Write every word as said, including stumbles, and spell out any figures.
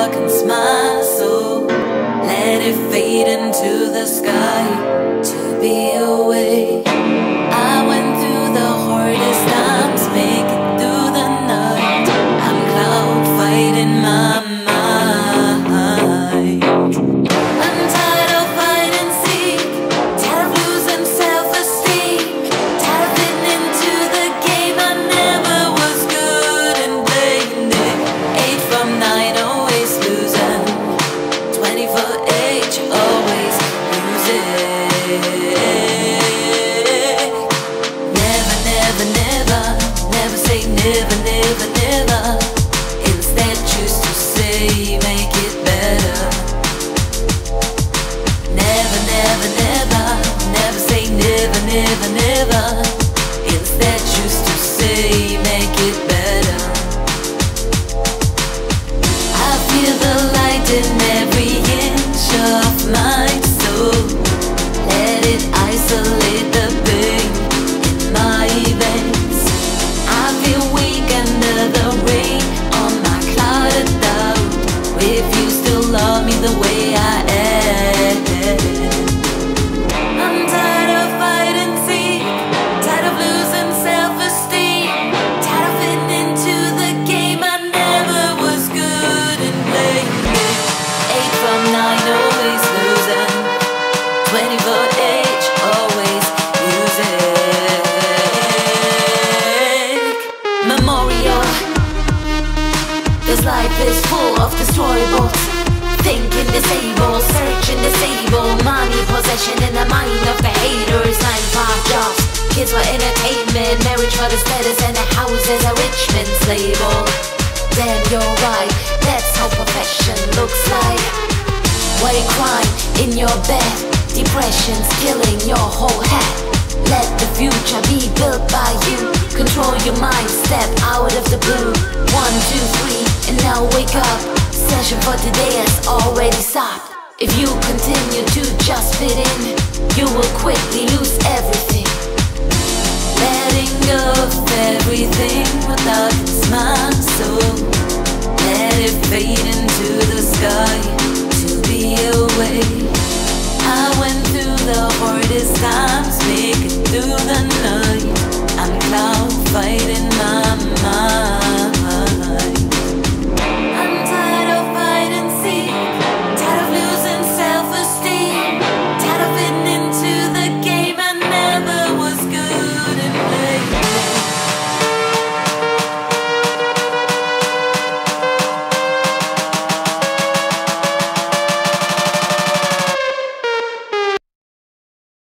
darkens my soul. Let it fade into the sky to be away. I went through the hardest times, make it through the night. I'm cloud fighting my mind. I'm tired of hide and seek, tired of losing self-esteem, tired of fitting into the game. I never was good in playing it. Eight from nine, always losing. Twenty for age, always losing. Never, never, never, never say never, never, never. Instead choose to say make it better. Never, never, never, never say never, never, never. Instead choose to say make it better. I feel the light in every inch of my soul. Let it isolate the pain in my veins. I feel weak under the rain on my clouded doubt. If you still love me the way I am. I'm tired of hide and seek, tired of losing self-esteem, tired of fitting into the game. I never was good in playing it. Eight from nine, always losing. Twenty for age, always music. Memorial. This life is full of destroyables. Thinking disabled, searching disabled. Money, possession in the mind of the haters. Nine, five jobs, kids for entertainment, marriage for the status, and the house is a rich man's label. Damn, you're right, that's how profession looks like. Why you crying in your bed? Depression's killing your whole head. Let the future be built by you. Control your mind, step out of the blue. One, two, three, and now wake up. Session for today has already stopped. If you continue to just fit in, you will quickly lose everything. Letting go of everything without my soul. Let it fade into the sky to be away. I went through the hardest time.